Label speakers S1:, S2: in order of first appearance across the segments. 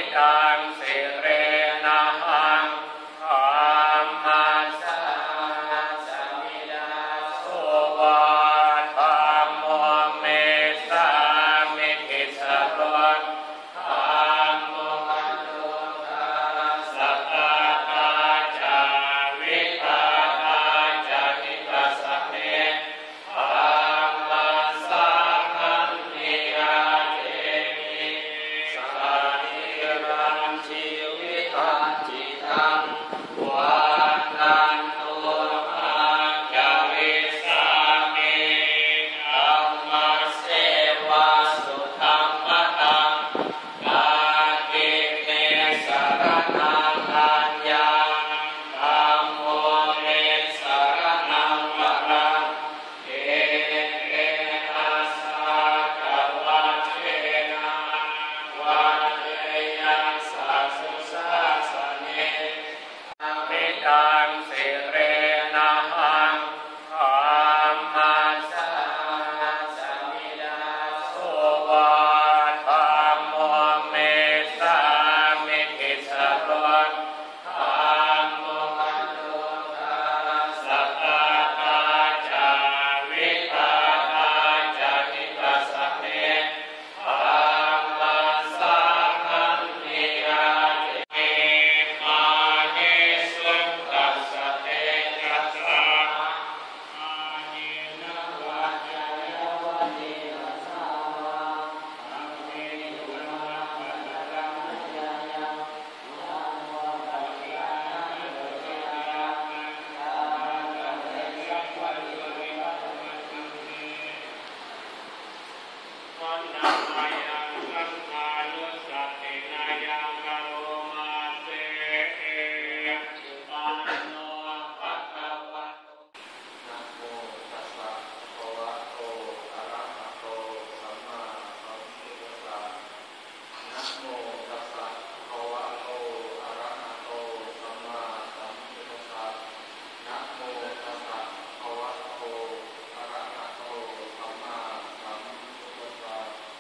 S1: ตังสิเรนะหังธรรมัสสะสมิดาโสวะธัมโมเมสามิทิสโรธัมโมมันโตสัตตาตาจาวิทาตาจานิตัสสะเมธัมมัสสะนันทิยาเตมิสันติรังชีวิตังจิตังวันนันตุอาจาริสามิธัมมัสเสวะสุธัมมตังนาทิเตสรณังอัญญังธัมโมเมสรณังวรังเอเตนะสากวัจเจนะวันเตยังสัสสุสาสเนอมิตังสิเรนะหังธรรมัสสะสมิดาโสวะธัมโมเมสามิทิสโรธัมโมมันโตสัตตาตาจาวิทาตาจานิตัสสะเมธัมมัสสะนันทิยาเตมาเนสุตัสสะเตจัสสะอาเนนะวัจจายวัตติตัสสะอัมเมตุนาปัตตังมัจจายะนะโมตัสสะนะโมตัสสะนะโมตัสสะวัตถุวิปัสสนาสังเฆวันนามายังสังฆานุสัตตินายังกโรมาเสปานโนภะคะวะโต
S2: นะโมตัสสะภะคะวะโตอะระหะโตสัมมาสัมพุทธัสสะนะโมตัสสะภะคะวะโตอะระหะโตสัมมาสัมพุทธัสสะนะโมตัสสะภะคะวะโตอะระหะโตสัมมาสัมพุทธัสสะ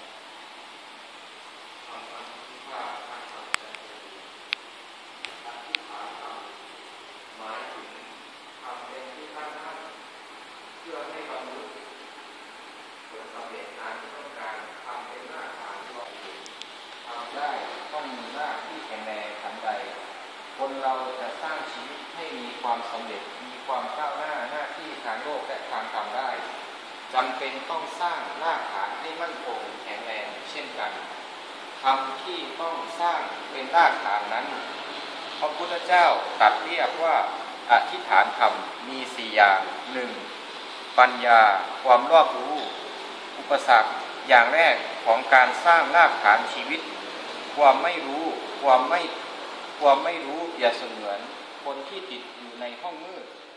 S2: ธรรมะที่ข้าพระสัจจะอธิษฐานธรรมหมายถึงทำเป็นที่ตั้งมั่นเพื่อให้บรรลุผลสำเร็จตามที่ต้องการทำเป็นหน้าฐานที่เราทำได้ต้องมีหน้าที่แข็งแรงทันใดคนเราจะสร้างชีวิตให้มีความสำเร็จมีความก้าวหน้าหน้าที่ทางโลกและทางธรรมได้จำเป็นต้องสร้างรากฐานให้มั่นคงแข็งแรงเช่นกันธรรมที่ต้องสร้างเป็นรากฐานนั้นพระพุทธเจ้าตรัสเรียกว่าอธิษฐานธรรมมี4อย่าง 1. ปัญญาความรอบรู้อุปสรรคอย่างแรกของการสร้างรากฐานชีวิตความไม่รู้ความไม่รู้เปรียบเสมือนคนที่ติดอยู่ในห้องมืด